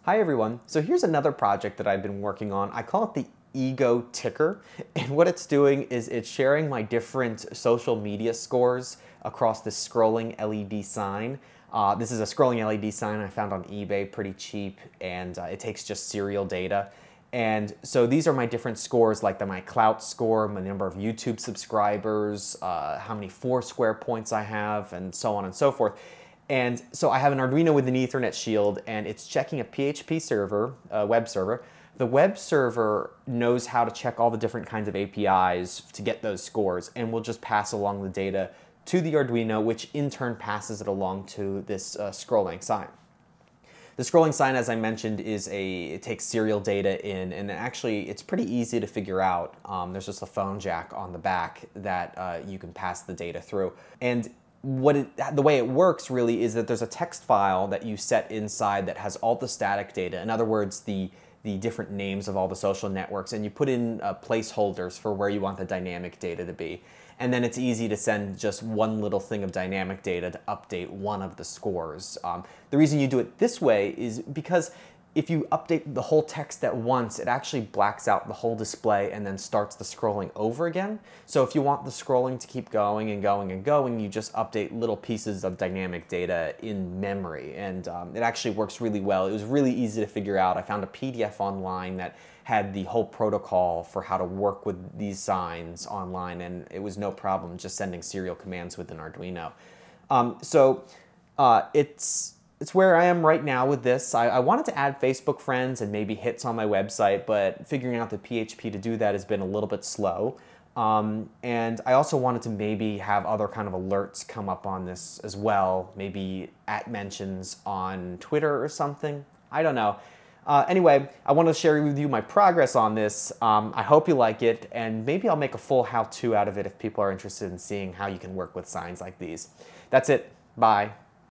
Hi everyone. So here's another project that I've been working on. I call it the Ego Ticker. And what it's doing is it's sharing my different social media scores across this scrolling LED sign. This is a scrolling LED sign I found on eBay, pretty cheap, and it takes just serial data. And so these are my different scores, like my clout score, my number of YouTube subscribers, how many Foursquare points I have, and so on and so forth. And so I have an Arduino with an Ethernet shield, and it's checking a PHP server, a web server. The web server knows how to check all the different kinds of APIs to get those scores, and will just pass along the data to the Arduino, which in turn passes it along to this scrolling sign. The scrolling sign, as I mentioned, it takes serial data in, and actually it's pretty easy to figure out. There's just a phone jack on the back that you can pass the data through. And the way it works really is that there's a text file that you set inside that has all the static data. In other words, the different names of all the social networks, and you put in placeholders for where you want the dynamic data to be. And then it's easy to send just one little thing of dynamic data to update one of the scores. The reason you do it this way is because if you update the whole text at once, it actually blacks out the whole display and then starts the scrolling over again. So if you want the scrolling to keep going and going and going, you just update little pieces of dynamic data in memory. And it actually works really well. It was really easy to figure out. I found a PDF online that had the whole protocol for how to work with these signs online, and it was no problem just sending serial commands with an Arduino. It's where I am right now with this. I wanted to add Facebook friends and maybe hits on my website, but figuring out the PHP to do that has been a little bit slow. And I also wanted to maybe have other kind of alerts come up on this as well, maybe @mentions on Twitter or something. I don't know. Anyway, I want to share with you my progress on this. I hope you like it, and maybe I'll make a full how-to out of it if people are interested in seeing how you can work with signs like these. That's it. Bye.